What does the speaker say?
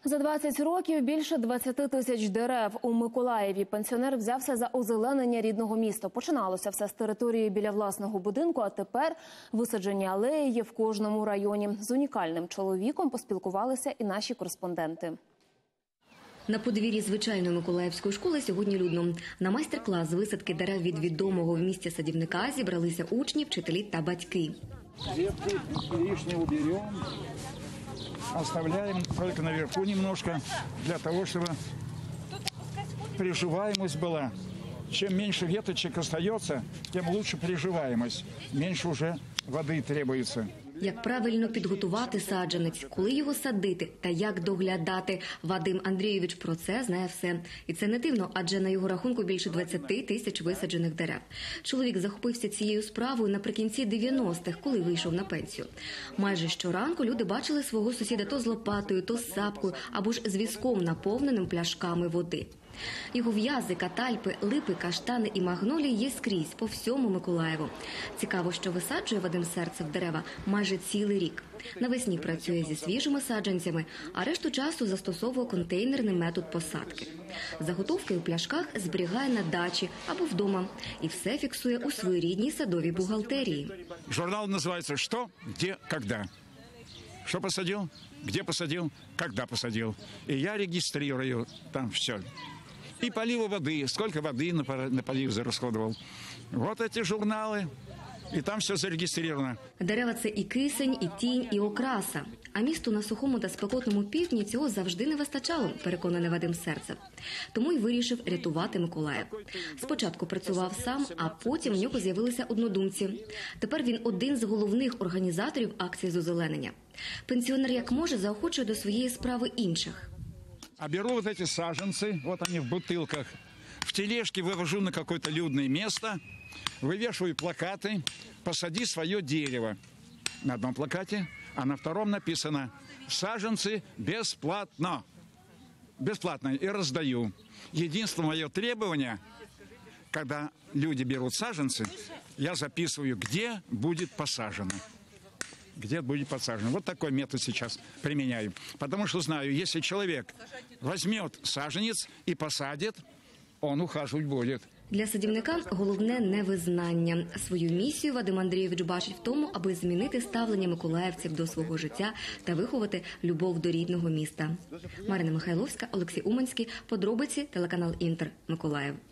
За 20 років більше 20 тисяч дерев у Миколаєві. Пенсіонер взявся за озеленення рідного міста. Починалося все з території біля власного будинку, а тепер висаджені алеї є в кожному районі. З унікальним чоловіком поспілкувалися і наші кореспонденти. На подвір'ї звичайної миколаївської школи сьогодні людно. На майстер-клас з висадки дерев від відомого в місті садівника зібралися учні, вчителі та батьки. Ветки лишние уберем, оставляем только наверху немножко, для того, чтобы приживаемость была. Чем меньше веточек остается, тем лучше приживаемость, меньше уже воды требуется. Як правильно підготувати саджанець, коли його садити та як доглядати, Вадим Андрійович про це знає все. І це не дивно, адже на його рахунку більше 20 тисяч висаджених дерев. Чоловік захопився цією справою наприкінці 90-х, коли вийшов на пенсію. Майже щоранку люди бачили свого сусіда то з лопатою, то з сапкою, або ж з візком, наповненим пляшками води. Його в'язи, катальпи, липи, каштани і магнолії є скрізь, по всьому Миколаєву. Цікаво, що висаджує Вадим Серцев дерева майже цілий рік. Навесні працює зі свіжими саджанцями, а решту часу застосовує контейнерний метод посадки. Заготовки у пляшках зберігає на дачі або вдома. І все фіксує у своєрідній садовій бухгалтерії. Журнал называется «Что, где, когда». Что посадил, где посадил, когда посадил. И я регистрирую там все. И поливу воды, сколько воды на полив зарасходовал. Вот эти журналы, и там все зарегистрировано. Дерева – це і кисень, і тінь, і окраса. А місту на сухому та спекотному півдні цього завжди не вистачало, переконаний Вадим Серцев. Тому й вирішив рятувати Миколаїв. Спочатку працював сам, а потім в нього з'явилися однодумці. Тепер він один з головних організаторів акції з озеленення. Пенсіонер як може заохочує до своєї справи інших. А беру вот эти саженцы, вот они в бутылках, в тележке вывожу на какое-то людное место, вывешиваю плакаты «Посади свое дерево». На одном плакате, а на втором написано «Саженцы бесплатно». Бесплатно. И раздаю. Единственное мое требование, когда люди берут саженцы, я записываю, где будет посажено. Где будет подсажено. Вот такой метод сейчас применяю. Потому что знаю, если человек возьмет саженец и посадит, он ухаживать будет. Для садівника головне не визнання. Свою місію Вадим Андрійович бачить в тому, аби змінити ставлення миколаївців до свого життя та виховати любов до рідного міста. Марина Михайловська, Олексій Уманський. Подробиці, телеканал Інтер, Миколаїв.